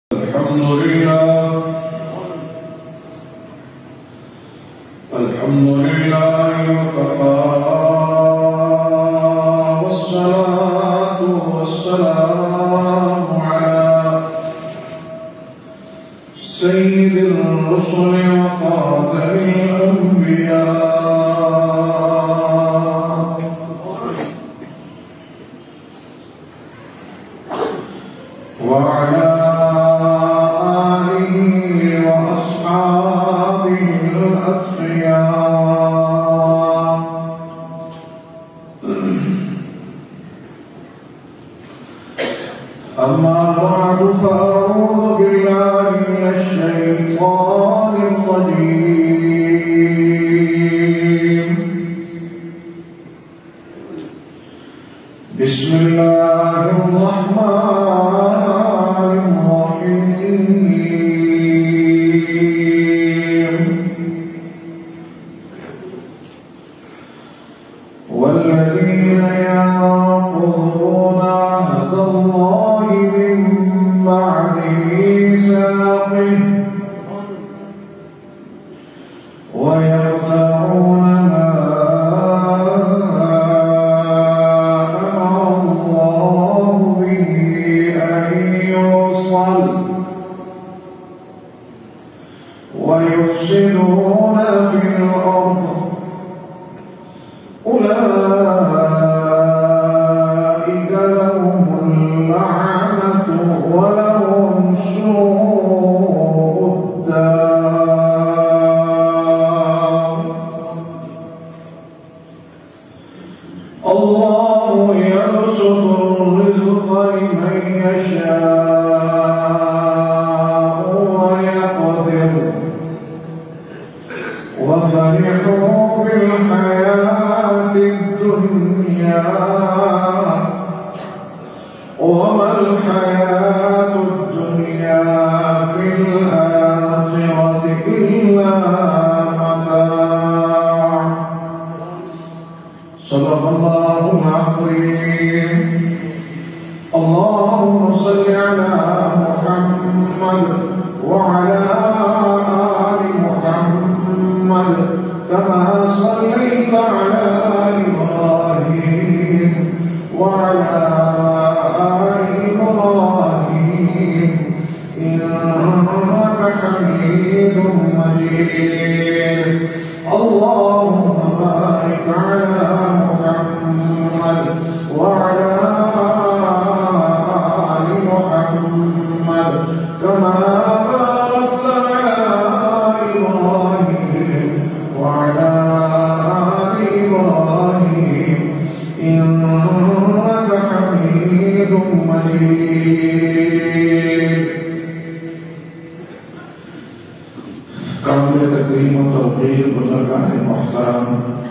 الحمد لله وكفى والصلاة والسلام على سيد الرسل وخاتم الأنبياء وعلى آله وأصحابه الأتقياء. أما بعد فأعوذ بالله من الشيطان الرجيم. بسم الله الرحمن الرحيم. والذين ينقضون عهد الله من بعد ميثاقه ويقطعون ما أمر الله به أن يوصل ويفسدون في الأرض أولئك لهم اللعنة ولهم سوء الدار. الله يبسط الرزق لمن يشاء ويقدر وفرحوا بالحياة الدنيا وما الحياة الدنيا في الآخرة إلا متاع. صدق الله العظيم. اللهم صل على محمد وعلى آل محمد كما صليت على إبراهيم وعلى آل إبراهيم إنك حميد مجيد. اللهم بارك على محمد وعلى آل محمد كما باركت على إبراهيم وعلى آل إبراهيم إنك حميد مجيد. قابل تکریم و توقیر بزرگان محترم،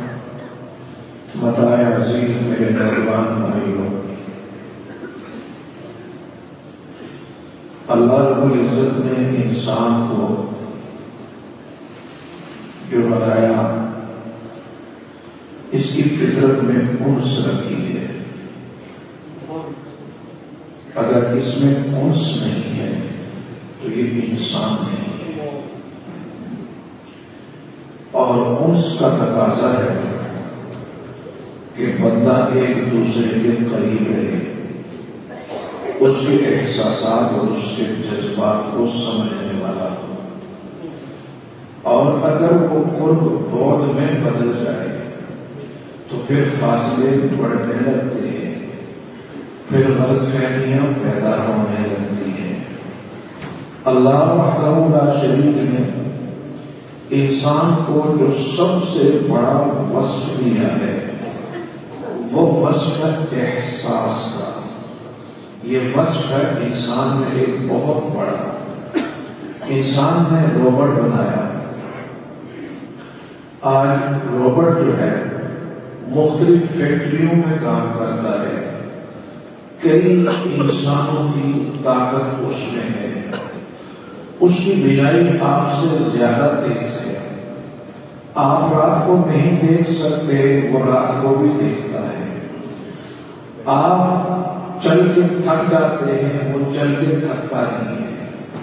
متاع عزیز میرے نوجوان بھائیوں، اللہ رب العزت نے انسان کو جو بنایا اس کی فطرت میں انس رکھی ہے. اگر اس میں انس نہیں ہے تو یہ انسان نہیں ہے. اور انس کا تقاضا ہے کہ بندہ ایک دوسرے کے قریب رہے، اس کے احساسات اور اس کے جذبات کو سمجھنے والا ہو. اور اگر وہ قرب بعد میں بدل جائے تو پھر فاصلے بڑھنے لگتے ہیں، پھر غلط فہمیاں پیدا ہونے لگتی ہیں. اللہ وحدہ لا شریک نے انسان کو جو سب سے بڑا وصف دیا ہے وہ وصف ہے احساس کا. یہ وصف ہے انسان میں ایک بہت بڑا. انسان نے روبوٹ بنایا. آج روبوٹ جو ہے مختلف فیکٹریوں میں کام کرتا ہے. کئی انسانوں کی طاقت اس میں ہے. اس کی بینائی آپ سے زیادہ تیز ہے. آپ رات کو نہیں دیکھ سکتے، وہ رات کو بھی دیکھتا ہے. آپ چل کے تھک جاتے ہیں، وہ چل کے تھکتا نہیں ہے.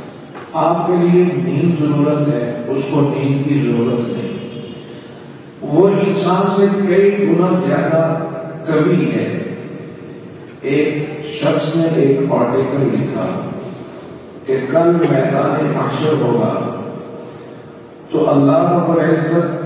آپ کے لیے نیند ضرورت ہے، اس کو نیند کی ضرورت نہیں۔ وہ انسان سے کئی گنا زیادہ قوی ہے۔ ایک شخص نے ایک آرٹیکل لکھا کہ کل میدان محشر ہوگا تو اللہ رب العزت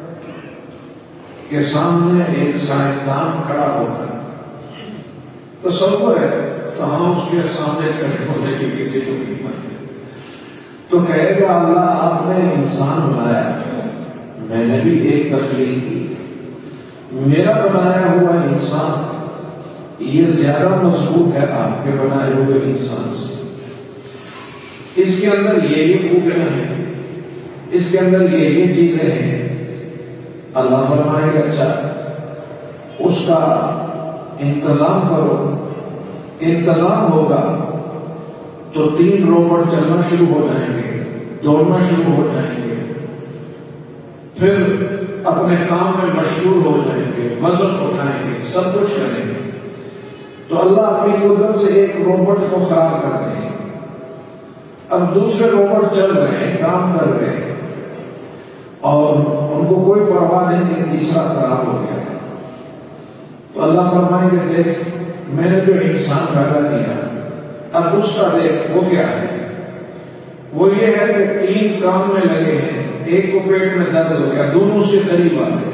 کے سامنے ایک سائنسدان کھڑا ہوگا، تصور ہے تو ہم اس کے سامنے کھڑے ہونے کی کسی کو قیمت ہے، تو کہے گا اللہ آپ نے انسان بنایا، میں نے بھی ایک تخلیق کی، میرا بنایا ہوا انسان یہ زیادہ مضبوط ہے آپ کے بنائے ہوئے انسان سے، اس کے اندر یہ خوبیاں ہیں، اس کے اندر یہ چیزیں ہیں۔ اللہ فرمائے گا اچھا اس کا انتظام کرو، انتظام ہوگا تو 3 روبوٹ چلنا شروع ہو جائیں گے، دوڑنا شروع ہو جائیں گے، پھر اپنے کام میں مشغول ہو جائیں گے، وزن اٹھائیں گے، سب کچھ کریں گے۔ تو اللہ اپنی قدرت سے ایک روبوٹ کو خراب کر دیں گے، اب دوسرے روبوٹ چل رہے ہیں، کام کر رہے ہیں، اور ان کو کوئی پرواہ نہیں کہ تیسرا خراب ہو گیا۔ تو اللہ فرمائیں گے دیکھ میں نے جو انسان پیدا کیا، اب اس کا دیکھ وہ کیا ہے، وہ یہ ہے کہ 3 کام میں لگے ہیں، ایک کو پیٹ میں درد ہو گیا، دونوں سے قریب آ گئے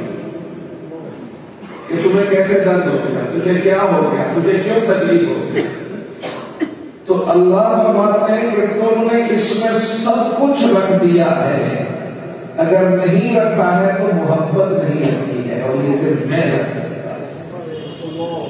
کہ تمہیں کیسے درد ہو گیا، تجھے کیا ہو گیا، تجھے کیوں تکلیف ہو گئی۔ تو اللہ فرماتے ہیں کہ تم نے اس میں سب کچھ رکھ دیا ہے، اگر نہیں رکھا ہے تو محبت نہیں رکھی ہے، اور یہ صرف میں رکھ سکتا ہوں۔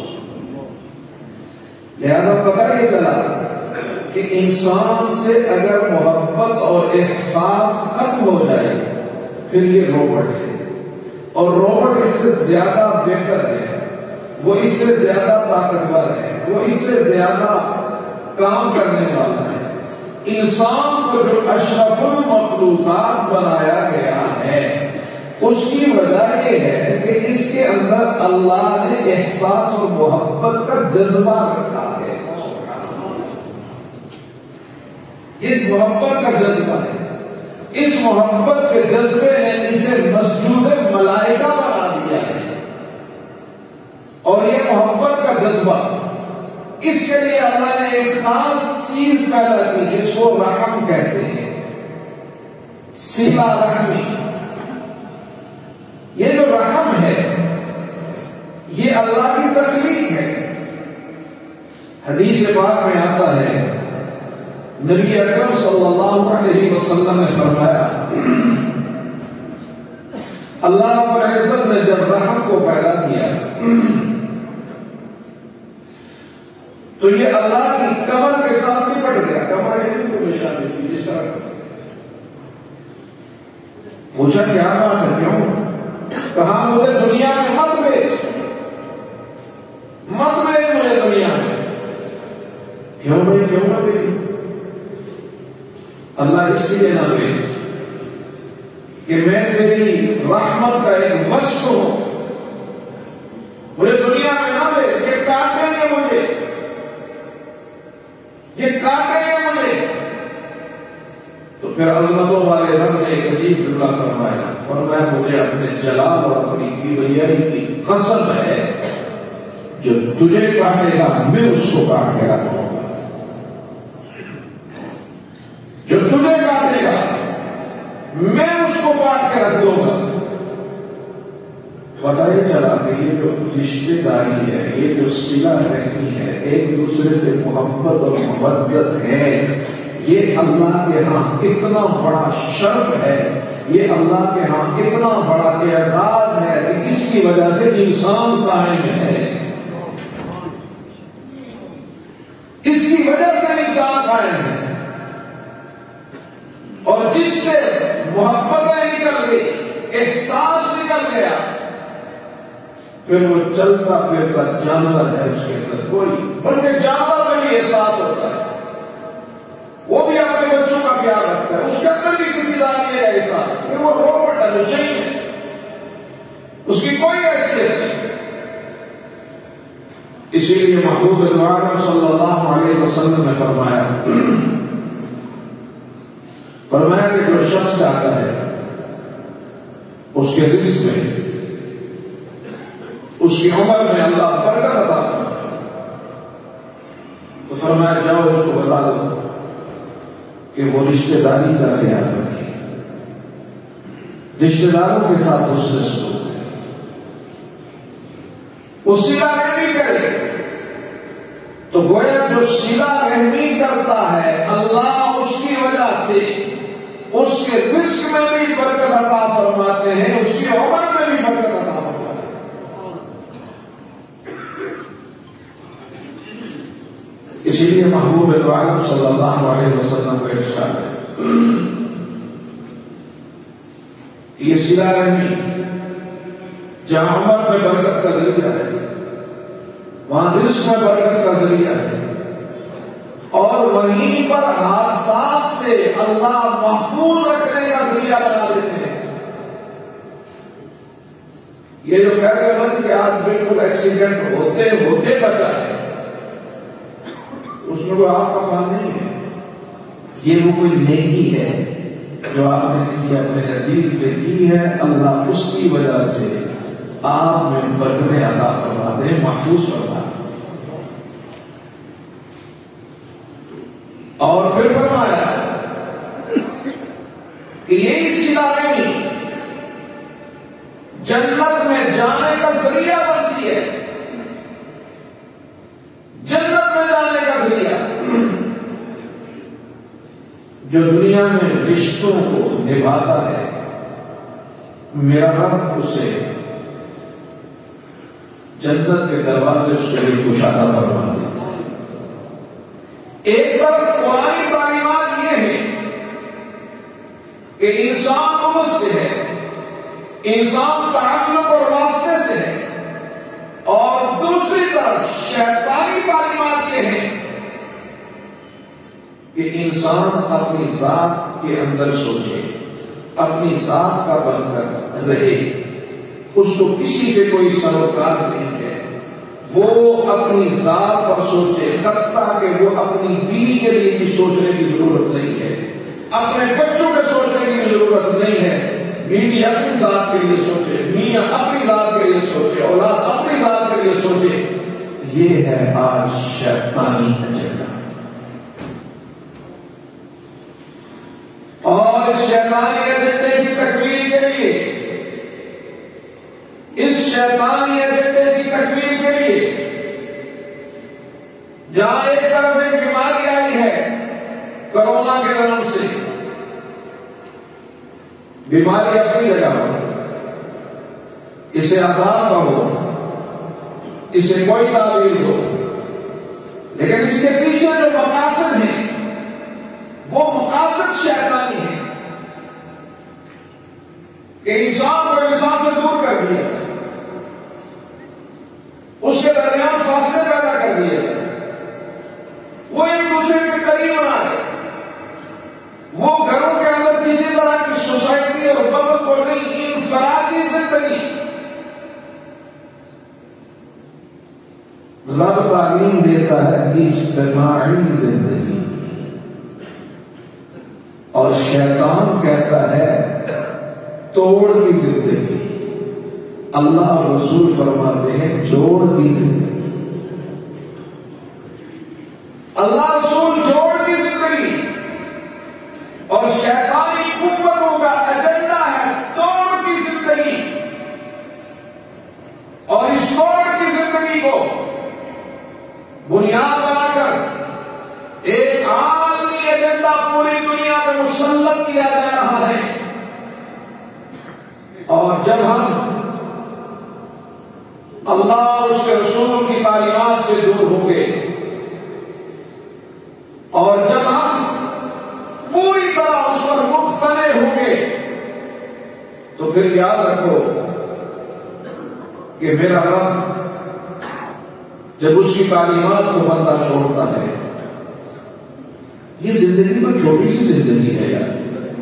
لہذا پتہ یہ چلا کہ انسان سے اگر محبت اور احساس ختم ہو جائے پھر یہ روبوٹ ہے، اور روبوٹ اس سے زیادہ بہتر ہے، وہ اس سے زیادہ طاقتور ہے، وہ اس سے زیادہ کام کرنے والا ہے۔ انسان کو جو اشرف المخلوقات بنایا گیا ہے اس کی وجہ یہ ہے کہ اس کے اندر اللہ نے احساس اور محبت کا جذبہ رکھا ہے۔ یہ محبت کا جذبہ ہے، اس محبت کے جذبے نے اسے مسجود ملائکہ بنا دیا ہے، اور یہ محبت کا جذبہ اس کے لیے اللہ نے ایک خاص چیز پیدا کی جس کو رحم کہتے ہیں، صلہ رحمی۔ یہ جو رحم ہے یہ اللہ کی تخلیق ہے۔ حدیث پاک میں آتا ہے نبی اکرم صلی اللہ علیہ وسلم نے فرمایا اللہ رب العزت نے جب رحم کو پیدا کیا تو یہ اللہ کی کمر کے ساتھ لپٹ گیا، کمر کو نشان کی جس طرح پوچھا کیا بات ہے، کیوں؟ کہا مجھے دنیا میں مت بیچ مجھے دنیا میں۔ کیوں بھائی کیوں نہ بیچ؟ اللہ اس لیے نہ بیچ کہ میں تیری رحمت کا ایک وصف ہوں، مجھے دنیا میں نہ بیچ، یہ کاٹیں گے مجھے، یہ کاٹیں گے مجھے۔ تو پھر عظمتوں والے رب نے ایک عجیب جملہ فرمایا مجھے اپنے جلال اور اپنی کبریائی کی قسم ہے جو تجھے کاٹے گا میں اس کو کاٹ کے رکھوں گا، جو تجھے کاٹے گا میں اس کو کاٹ کے رکھ دوں گا۔ پتہ یہ چلا کہ یہ جو رشتے داری ہے، یہ جو صلہ رحمی ہے، ایک دوسرے سے محبت اور محبت ہے، یہ اللہ کے ہاں اتنا بڑا شرف ہے، یہ اللہ کے ہاں اتنا بڑا اعزاز ہے کہ اس کی وجہ سے انسان قائم ہے، اس کی وجہ سے انسان قائم ہے۔ اور جس سے محبتیں نکل گئی، احساس نکل گیا، پھر وہ چلتا پھرتا جانور ہے، اس کے اندر کوئی، بلکہ جانور میں بھی احساس ہوتا ہے، وہ بھی اپنے بچوں کا خیال رکھتا ہے، اس کے اندر بھی کسی ذاتی ہے احساس، پھر وہ روبوٹ ہے، نہیں ہے، اس کی کوئی حیثیت نہیں۔ اسی لیے محبوب عالم صلی اللہ علیہ وسلم نے فرمایا فرمایا کہ جو شخص چاہتا ہے اس کے رزق میں، اس کی عمر میں اللہ برکت عطا فرمائے، تو فرمایا جاؤ اس کو بتا دو کہ وہ رشتہ داری کا خیال رکھے، رشتہ داروں کے ساتھ حسن سلوک کرے، وہ صلہ رحمی کرے۔ تو گویا جو صلہ رحمی کرتا ہے اللہ اس کی وجہ سے اس کے رزق میں بھی برکت عطا فرماتے ہیں، اس کی عمر میں بھی برکت عطا فرماتے ہیں۔ اسی لیے محبوب دو عالم صلی اللہ علیہ وسلم کا ارشاد ہے، یہ صلہ رحمی جہاں عمر میں برکت کا ذریعہ ہے، وہاں رزق میں برکت کا ذریعہ ہے، اور وہیں پر حادثات سے اللہ محفوظ رکھنے کا ذریعہ بنا دیتے ہیں۔ یہ جو کہتے ہیں کہ آج بالکل ایکسیڈنٹ ہوتے ہوتے بچا ہے، اس میں کوئی آپ کا کام نہیں ہے، یہ وہ کوئی نیکی ہے جو آپ نے کسی اپنے عزیز سے کی ہے، اللہ اس کی وجہ سے آپ میں برکتیں عطا فرما دے، محفوظ فرما دے۔ اور پھر فرمایا کہ یہی صلہ رحمی جنت میں جانے کا ذریعہ بنتی ہے، جنت میں جانے کا ذریعہ۔ جو دنیا میں رشتوں کو نبھاتا ہے میرا رب اسے جنت کے دروازے اس کے لیے کشادہ فرما دیتا ہے۔ ایک طرف قرآنی تعلیمات یہ ہے کہ انسان امت سے ہے، انسان تعلق اور واسطے سے ہے، اور دوسری طرف شیطانی تعلیمات یہ ہے کہ انسان اپنی ذات کے اندر سوچے، اپنی ذات کا بن کر رہے، اس کو کسی سے کوئی سروکار نہیں ہے، وہ اپنی ذات پر سوچے، حتیٰ کہ وہ اپنی بیوی کے لیے بھی سوچنے کی ضرورت نہیں ہے، اپنے بچوں کے سوچنے کی بھی ضرورت نہیں ہے، بیوی اپنی ذات کے لیے سوچے، میاں اپنی ذات کے لیے سوچے، اولاد اپنی ذات کے لیے سوچے۔ یہ ہے آج شیطانی ایجنڈا، اور اس شیطانی ایجنڈے کی تکمیل کے لیے، اس شیطانی ایجنڈے کی تکمیل کے لیے جہاں ایک طرف ایک بیماری آئی ہے کرونا کے نام سے، بیماری اپنی جگہ پر، اسے عذاب کہو، اسے کوئی تعبیر ہو، لیکن اس کے پیچھے جو مقاصد ہیں وہ مقاصد شیطانی ہے کہ انسان کو انسان سے دور کر دیا، اس کے درمیان فاصلے پیدا کر دیے، وہ ایک دوسرے کے قریب نہ آئے، وہ گھروں کے اندر کسی طرح کی سوسائٹی اور بدل کو نہیں، انفرادی زندگی۔ رب تعلیم دیتا ہے اجتماعی زندگی، اور شیطان کہتا ہے توڑ کی زندگی۔ اللہ اور رسول فرماتے ہیں جوڑ کی زندگی، اللہ رسول جوڑ کی زندگی، اور شیطانی قوتوں کا ایجنڈا ہے توڑ کی زندگی، اور اس توڑ کی زندگی کو بنیاد بنا کر ایک عالمی ایجنڈا پوری دنیا میں مسلط کیا جا رہا ہے۔ اور جب ہم اللہ اور اس کے رسول کی تعلیمات سے دور ہوں گے، اور جب ہم پوری طرح اس پر مقتنع ہوں گے، تو پھر یاد رکھو کہ میرا رب جب اس کی تعلیمات کو بندہ چھوڑتا ہے، یہ زندگی تو چھوٹی سی زندگی ہے یار،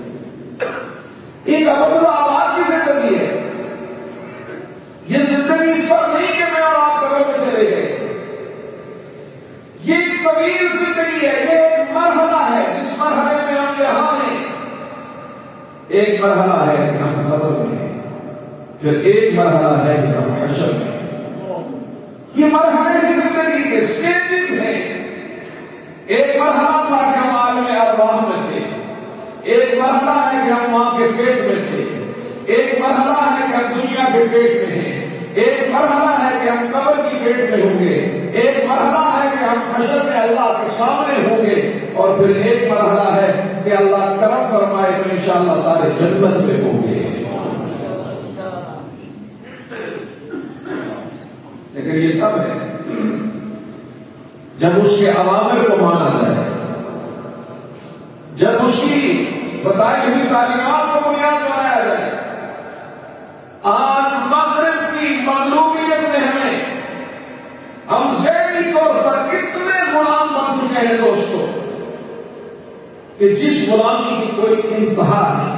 ایک امن و آباد کی زندگی ہے، یہ زندگی اس پر نہیں کہ میں اور آپ قبر میں چلے گئے، یہ ایک طویل زندگی ہے، یہ ایک مرحلہ ہے، جس مرحلے میں ہم یہاں ہیں ایک مرحلہ ہے کہ ہم قبر میں ہیں، پھر ایک مرحلہ ہے کہ ہم حشر میں ہیں۔ یہ مرحلے کی زندگی کے سٹیجز ہیں۔ ایک مرحلہ تھا کہ ہم عالم ارواح میں تھے، ایک مرحلہ ہے کہ ہم ماں کے پیٹ میں تھے، ایک مرحلہ ہے کہ ہم دنیا کے پیٹ میں ہیں، ایک مرحلہ ہے کہ ہم قبر کی پیٹ میں ہوں گے، ایک مرحلہ ہے کہ ہم حشر میں اللہ کے سامنے ہوں گے، اور پھر ایک مرحلہ ہے کہ اللہ کرم فرمائے تو انشاءاللہ سارے جنت میں ہوں گے۔ لیکن یہ تب ہے جب اس کے عوامل کو مانا جائے، جب اس کی بتائی ہوئی تعلیمات کو بنیاد بنایا جائے۔ آج مغرب کی معلومیت میں ہم ذہنی طور پر اتنے غلام بن چکے ہیں دوستوں کہ جس غلامی کی کوئی انتہا نہیں۔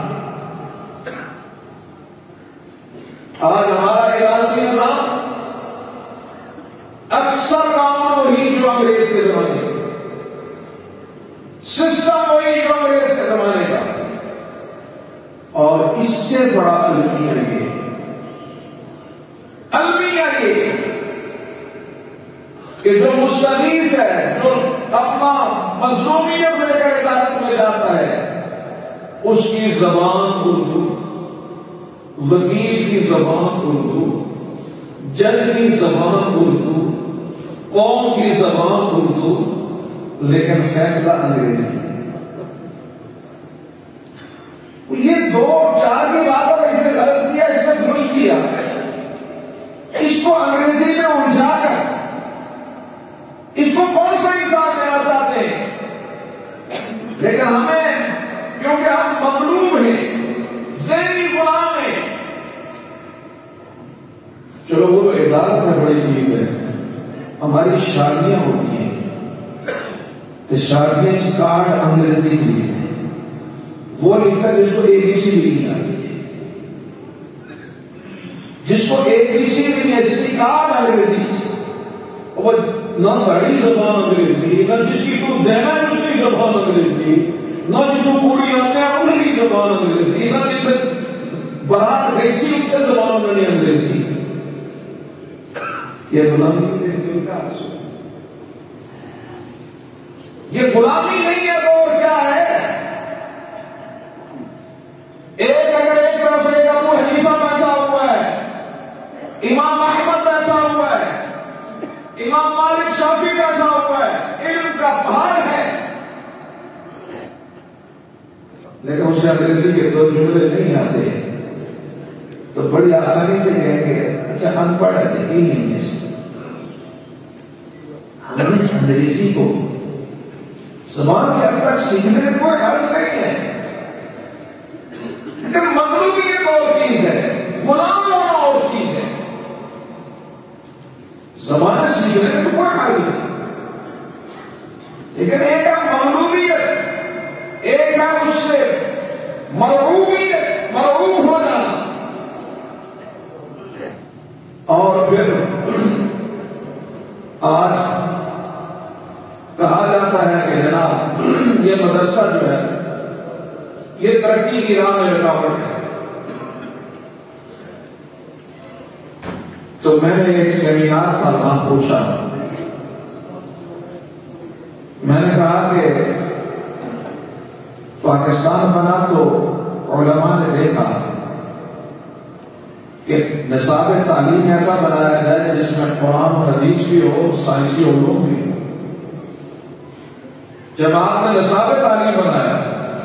آج ہمارا عدالتی نظام اکثر قانون وہی جو انگریز کے زمانے کا، سسٹم وہی جو انگریز کے زمانے کا، اور اس سے بڑا المیہ یہ کہ جو مستغیث ہے، جو اپنا مظلومیت لے کر عدالت میں جاتا ہے، اس کی زبان اردو، وکیل کی زبان اردو، جج کی زبان اردو، قوم کی زبان اردو، لیکن فیصلہ انگریزی۔ یہ دو چار کی بات ہے، اس نے غلط کیا، اس نے درست کیا، اس کو انگریزی میں الجھا کر اس کو کون سا انصاف دینا چاہتے ہیں؟ لیکن ہمیں کیونکہ ہم مغلوب ہیں، ذہنی غلام ہیں۔ چلو وہ عدالت ہے، بڑی چیز ہے۔ ہماری شادیاں ہوتی ہیں تو شادیاں کارڈ انگریزی کی ہے، وہ لکھتا جس کو اے بی سی نہیں آتی، جس کو اے بی سی نہیں ہے، کارڈ انگریزی، وہ نہ بڑی زبان انگریزی، نہ جس کی تو دینا ہے اس کی زبان انگریزی، نہ جس کو پوری آتے ہیں ان کی زبان انگریزی، نہ جسے برات ایسی اس سے زبان بنی انگریزی۔ یہ غلامی اس کے وکاس، یہ غلامی نہیں ہے تو اور کیا ہے؟ ایک اگر ایک طرف ایک ابو حنیفہ بیٹھا ہوا ہے، امام احمد بیٹھا ہوا ہے، امام مالک شافعی بیٹھا ہوا ہے، علم کا بھار ہے، لیکن اس سے انگریزی کے دو جملے نہیں آتے تو بڑی آسانی سے کہیں گے اچھا ان پڑھ ہے انگلش۔ ہمیں انگریزی کو زبان کے اندر سیکھنے میں کوئی حرج نہیں ہے، لیکن مغلوبیت اور چیز ہے، غلام ہونا اور چیز ہے۔ زبان سیکھنے میں تو کوئی حرج نہیں، لیکن ایک ہے مغلوبیت، ایک ہے اس سے مرعوبیت، مرعوب ہو جانا۔ اور پھر آج کہا جاتا ہے کہ جناب یہ مدرسہ جو ہے یہ ترقی کی راہ میں رکاوٹ ہے۔ تو میں نے ایک سیمینار تھا، وہاں پوچھا، میں نے کہا کہ پاکستان بنا تو علماء نے دیکھا کہ نصاب تعلیم ایسا بنایا جائے جس میں قرآن و حدیث بھی ہو، سائنسی علوم بھی ہو۔ جب آپ نے نصاب تعلیم بنایا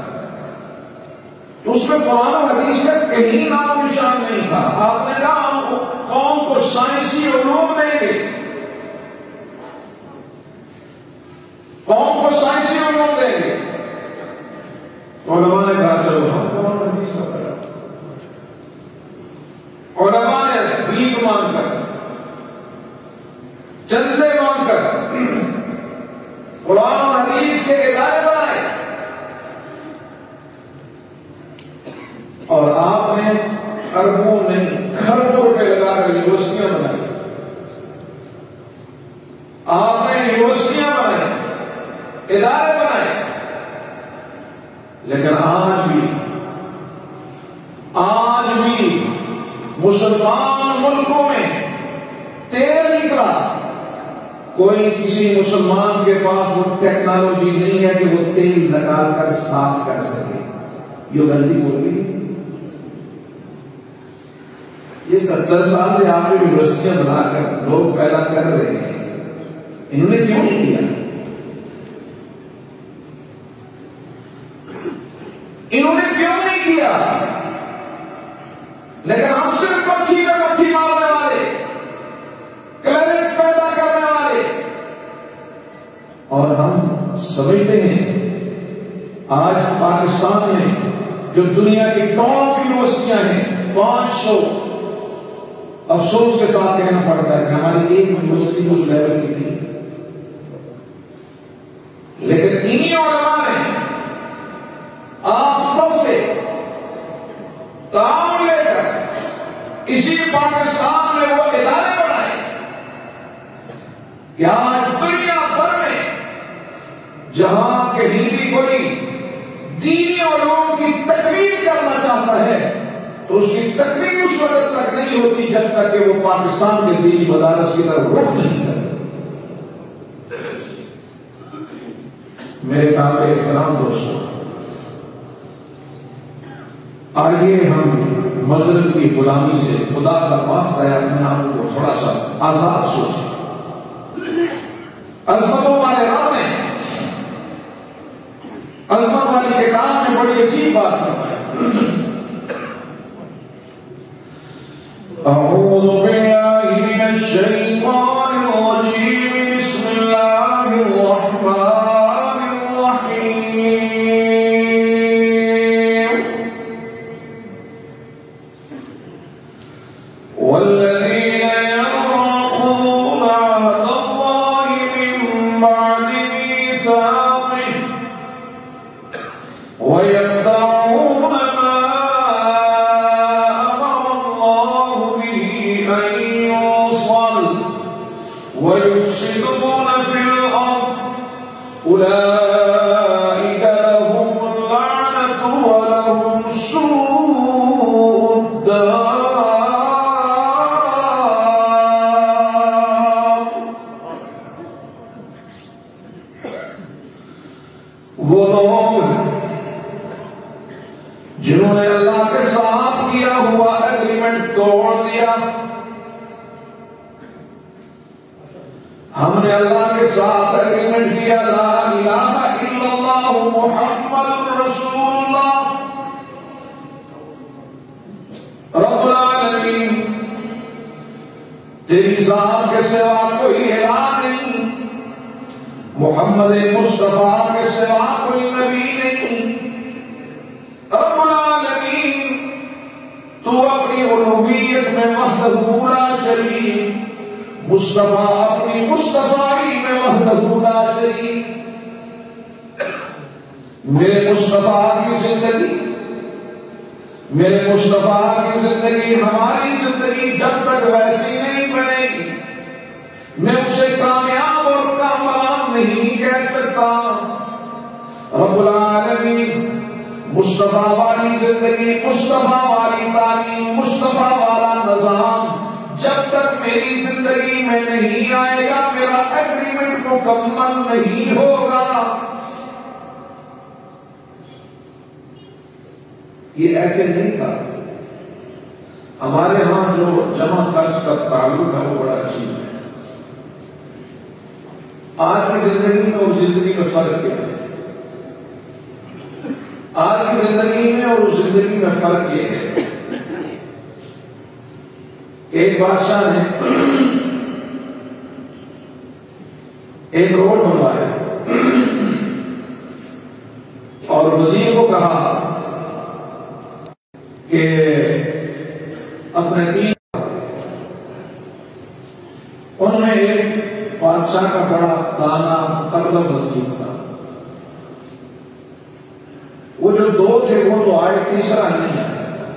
تو اس میں قرآن و حدیث کا کہیں نام نشان نہیں تھا۔ آپ نے کہا ہم قوم کو سائنسی علوم دیں گے، قوم کو سائنسی علوم دیں گے۔ علماء نے کہا چلو ہم قرآن و حدیث کا کریں۔ علماء نے بھیک مانگ کر، چندے مانگ کر قرآن و حدیث کے ادارے بنائے، اور آپ نے اربوں نہیں کھربوں روپے لگا کر یونیورسٹیاں بنائی، آپ نے یونیورسٹیاں بنائی، ادارے بنائے، لیکن آج بھی مسلمان ملکوں میں تیل نکلا، کوئی کسی مسلمان کے پاس وہ ٹیکنالوجی نہیں ہے کہ وہ تیل نکال کر صاف کر سکے. یہ غلطی ہو گئی. یہ 70 سال سے آپ یونیورسٹیاں بنا کر لوگ پیدا کر رہے ہیں، انہوں نے کیوں نہیں کیا؟ انہوں نے کیوں نہیں کیا؟ لیکن ہم صرف پتھی میں پتھی مارنے والے، کلیرٹ پیدا کرنے والے، اور ہم سمجھتے ہیں آج پاکستان میں جو دنیا کی ٹاپ یونیورسٹیاں ہیں 500، افسوس کے ساتھ کہنا پڑتا ہے کہ ہماری ایک یونیورسٹی اس لیول کی نہیں. لیکن انہی علماء نے آپ سب سے تعاون لے کر اسی پاکستان میں وہ ادارے بنائے کہ آج دنیا بھر میں جہاں کہیں بھی کوئی دینی علوم کی تکمیل کرنا چاہتا ہے تو اس کی تکمیل اس وقت تک نہیں ہوتی جب تک کہ وہ پاکستان کے دینی مدارس کی طرف رخ نہیں کرتا. میرے قابل احترام دوستوں، آئیے ہم مغرب کی غلامی سے خدا کا واسطہ ہے اپنے آپ کو تھوڑا سا آزاد سوچیں. عظمتوں والے راہ میں، عظمت والی کتاب میں بڑی عجیب بات فرمائی. اعوذ باللہ من الشیطان الرجیم، بسم اللہ الرحمن الرحیم. والذین ينقضون عہد اللہ من بعد میثاقہ ويقطعون ما أمر الله به أن يوصل ويفسدون في الأرض أولئك لهم اللعنة ولهم سوء الدار. وہ لوگ جنہوں نے اللہ کے ساتھ کیا ہوا ایگریمنٹ توڑ دیا. ہم نے اللہ کے ساتھ ایگریمنٹ کیا لا الہ الا اللہ محمد رسول اللہ رب العالمین، تیری ذات کے سوا کوئی الہ نہیں، محمد مصطفیٰ کے سوا کوئی نبی نہیں. رب العالمین تو اپنی الوہیت میں وحدہ لا شریک، مصطفیٰ اپنی مصطفائی میں وحدہ لا شریک. میرے مصطفیٰ کی زندگی، میرے مصطفیٰ کی زندگی، ہماری زندگی جب تک ویسی نہیں بنے گی میں اسے کامیاب اور کامران نہیں کہہ سکتا. رب العالمین مصطفیٰ والی زندگی، مصطفیٰ والی تعلیم، مصطفیٰ والا نظام جب تک میری زندگی میں نہیں آئے گا میرا ایگریمنٹ مکمل نہیں ہوگا. یہ ایسے نہیں تھا. ہمارے ہاں جو جمع خرچ کا تعلق ہے وہ بڑا عجیب ہے. آج کی زندگی میں اور زندگی میں فرق کیا ہے؟ آج کی زندگی میں اور اس زندگی میں فرق یہ ہے، ایک بادشاہ نے ایک روڈ بنوایا اور وزیر کو کہا کہ اپنے تین، ان میں ایک بادشاہ کا بڑا دانا مقرب وزیر تھا. وہ جو دو تھے وہ تو آئے، تیسرا نہیں آیا.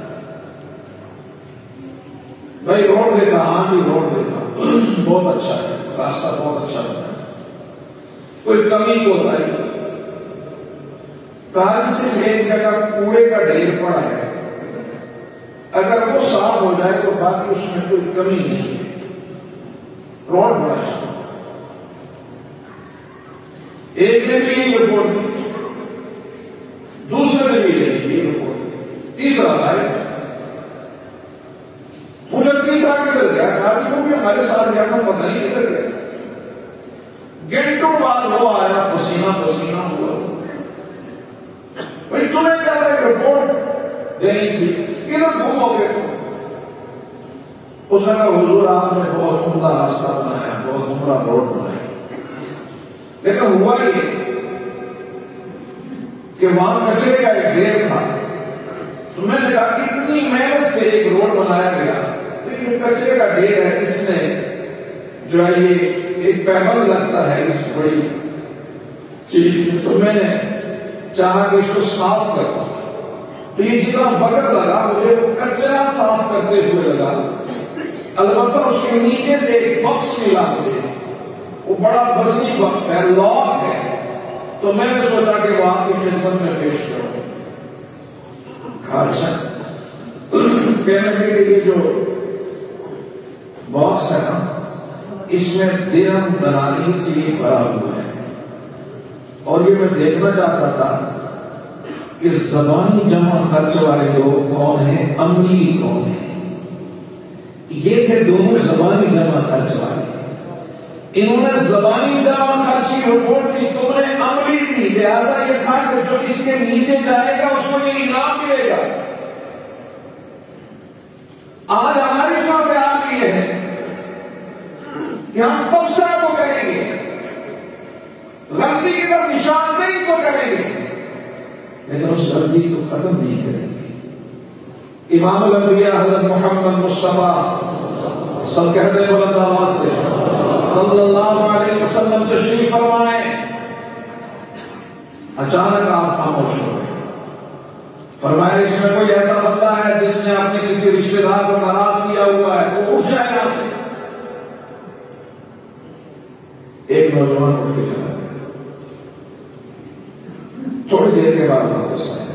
بھائی روڈ دیکھا، ہاں جی روڈ دیکھا، بہت اچھا ہے، راستہ بہت اچھا بنا ہے، کوئی کمی کوتاہی؟ کہا صرف ایک جگہ کوڑے کا ڈھیر پڑا ہے، اگر وہ صاف ہو جائے تو باقی اس میں کوئی کمی نہیں ہے. روڈ بڑا شاہ ایک نے بھی یہ رپورٹ دی, دوسرے نے بھی یہ رپورٹ دی, تیسرا آئے مجھے تیسرا کدھر گیا, گاڑی کو بھی ہمارے ساتھ گیا تھا, پتہ نہیں کدھر گیا. گھنٹوں بعد وہ آیا, پسینہ پسینہ ہوا, بھائی تمہیں کیا ہے رپورٹ دینی تھی, کدھر گم ہو گئے تم؟ اس نے کہا حضور آپ نے بہت عمدہ راستہ بنایا, بہت عمدہ روڈ بنائی, لیکن ہوا یہ کہ وہاں کچرے کا ایک ڈھیر تھا. تو میں نے کہا کہ اتنی محنت سے ایک روڈ بنایا گیا لیکن کچرے کا ڈھیر ہے, اس نے جو ہے یہ ایک پیبند لگتا ہے اس بڑی چیز میں. تو میں نے چاہا کہ اس کو صاف کر دوں. تو یہ جتنا وقت لگا مجھے وہ کچرا صاف کرتے ہوئے لگا. البتہ اس کے نیچے سے ایک باکس ملا مجھے, وہ بڑا وزنی باکس ہے, لاک ہے. تو میں نے سوچا کہ وہ آپ کی خدمت میں پیش کروں. خارشہ کہنے کے لیے یہ جو باکس ہے نا, اس میں درہم دنانی سے یہ بھرا ہوا ہے, اور یہ میں دیکھنا چاہتا تھا کہ زبانی جمع خرچ والے لوگ کون ہیں, امنی کون ہیں. یہ تھے دونوں زبانی جمع خرچ والے. انہوں نے زبانی جمع خرچ کی رپورٹ دی, تم نے عملی دی, لہذا یہ تھا کہ جو اس کے نیچے جائے گا اس کو یہ انعام ملے گا. آج ہماری صورتحال یہ ہے کہ ہم تبصرہ کو کریں گے, غلطی کی طرف نشاندہی کو کریں گے, لیکن اس غلطی کو ختم نہیں کریں گے. امام الانبیاء حضرت محمد مصطفیٰ سب کہتے ہیں بلند آواز سے صلی اللہ علیہ وسلم تشریف فرمائے. اچانک آپ خاموش ہو گئے. فرمایا اس میں کوئی ایسا بندہ ہے جس نے اپنے کسی رشتے دار کو ناراض کیا ہوا ہے, وہ اٹھ جائے یہاں سے. ایک نوجوان اٹھ کے چلا گیا. تھوڑی دیر کے بعد واپس آئے.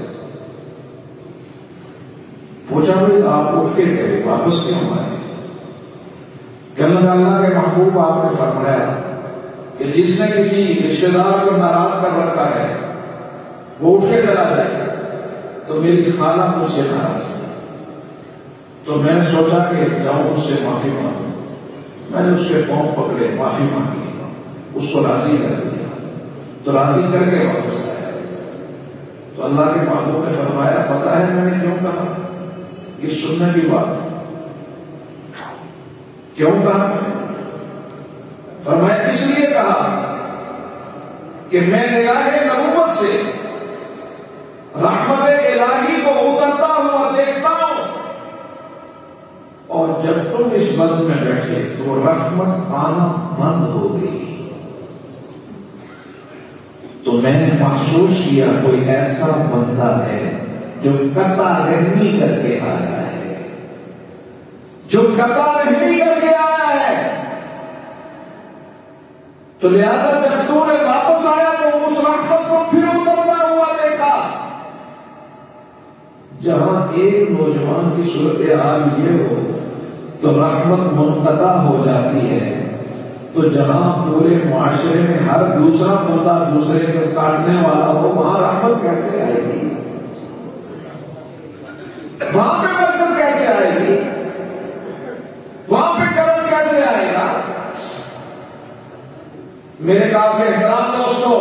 پوچھا بھائی آپ اٹھ کے گئے, واپس کیوں آئے؟ کہنے لگا اللہ کے محبوب آپ نے فرمایا کہ جس نے کسی رشتے دار کو ناراض کر رکھا ہے وہ اٹھ کے چلا جائے, تو میری خالہ مجھ سے ناراض تھی. تو میں نے سوچا کہ جاؤں اس سے معافی مانگوں. میں نے اس کے پاؤں پکڑے, معافی مانگی, اس کو راضی کر دیا. تو راضی کر کے واپس آیا. تو اللہ کے محبوب نے فرمایا پتا ہے میں نے کیوں کہا؟ یہ سننے کی بات ہے. کیوں کہا؟ فرمایا اس لیے کہا کہ میں نگاہ نبوت سے رحمت الہی کو اترتا ہوا دیکھتا ہوں, اور جب تم اس بزم میں بیٹھے تو رحمت آنا بند ہو گئی. تو میں نے محسوس کیا کوئی ایسا بندہ ہے جو قطع رحمی کر کے آیا ہے, جو قطع رحمی کر کے آیا ہے. تو لہذا جب تو نے واپس آیا تو اس رحمت کو پھر اترتا ہوا دیکھا. جہاں ایک نوجوان کی صورتحال یہ ہو تو رحمت منقطع ہو جاتی ہے, تو جہاں پورے معاشرے میں ہر دوسرا بندہ دوسرے کو کاٹنے والا ہو وہاں رحمت کیسے آئے گی؟ وہاں پہ برکت کیسے آئے گی؟ وہاں پہ کرم کیسے آئے گا؟ میرے قابل احترام دوستوں,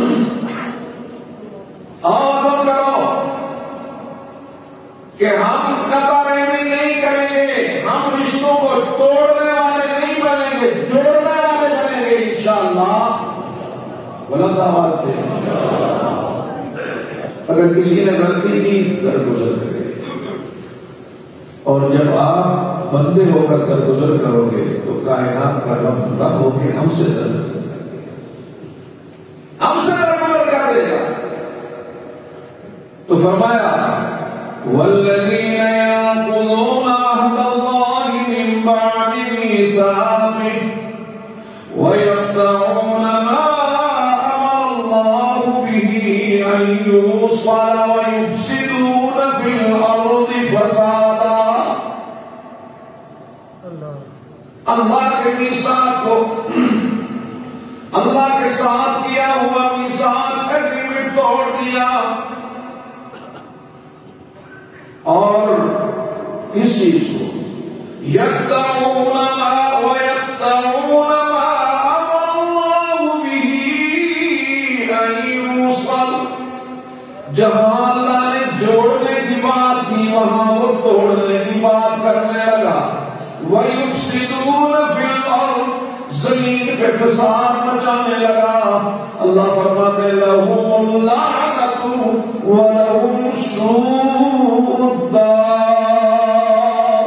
عزم کرو کہ ہم قطع رحمی نہیں کریں گے, ہم رشتوں کو توڑنے والے نہیں بنیں گے, جوڑنے والے بنیں گے انشاءاللہ. بلند آواز سے اگر کسی نے غلطی کی درگزر کرے, اور جب آپ بندے ہو کر درگزر کرو گے تو کائنات کا رب تب ہو کے ہم سے درگزر کر دے گا. تو فرمایا والذین ينقضون عهد الله من بعد ميثاقه ويقطعون ما أمر الله به أن يوصل ويفسدون في الأرض فسادا کے میثاق کو، اللہ کے ساتھ کیا ہوا میثاق ایگریمنٹ توڑ دیا، اور اس چیز کو یقطعون ما ویقطعون ما امر اللہ به ان یوصل، جہاں اللہ نے جوڑنے کی بات کی وہاں وہ توڑنے کی بات کرنے لگا۔ وَيُفْسِدُونَ فِي الْأَرْضِ، زمین پہ فساد مچانے لگا۔ اللہ فرماتے لَهُمُ اللَّعْنَةُ وَلَهُمْ سُوءُ الدَّارِ،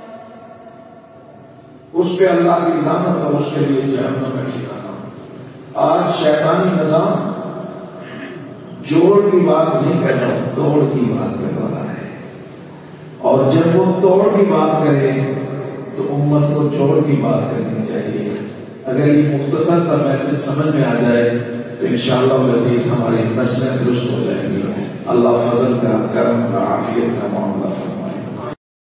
اس پہ اللہ کی لعنت اور اس کے لیے جہنم میں ٹھکانہ۔ آج شیطانی نظام جوڑ کی بات نہیں کر رہا، توڑ کی بات کر رہا ہے، اور جب وہ توڑ کی بات کرے تو امت کو جوڑ کی بات کرنی چاہیے۔ اگر یہ مختصر سا میسج سمجھ میں آ جائے تو انشاءاللہ العزیز ہماری نسلیں درست ہو جائیں گی۔ اللہ فضل کا، کرم کا، عافیت کا معاملہ فرمائے۔